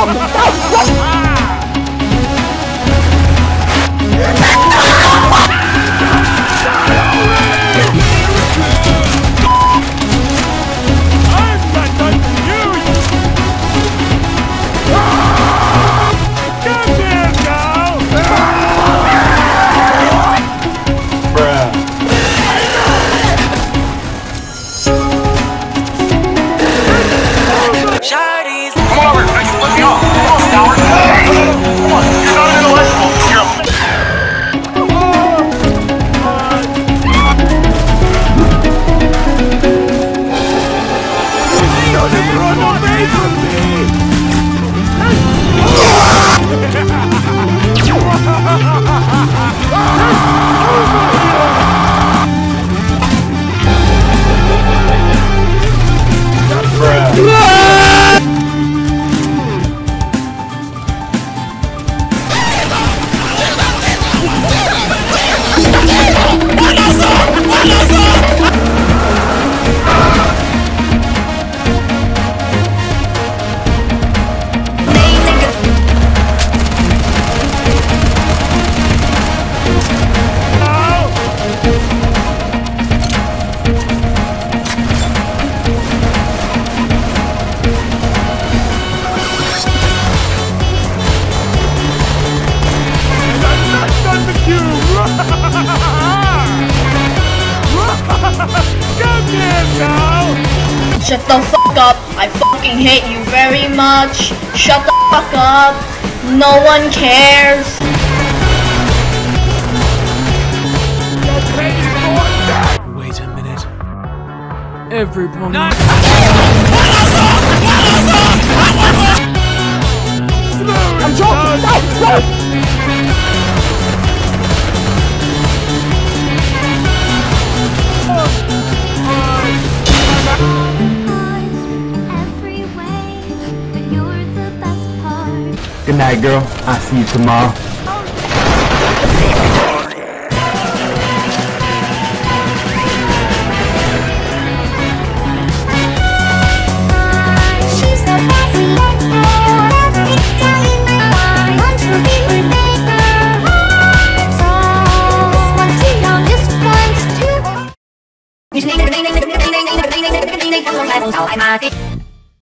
Shut the fuck up. I fucking hate you very much. Shut the fuck up. No one cares. Wait a minute. Everyone. I'm joking. No. Good night, girl. I'll see you tomorrow.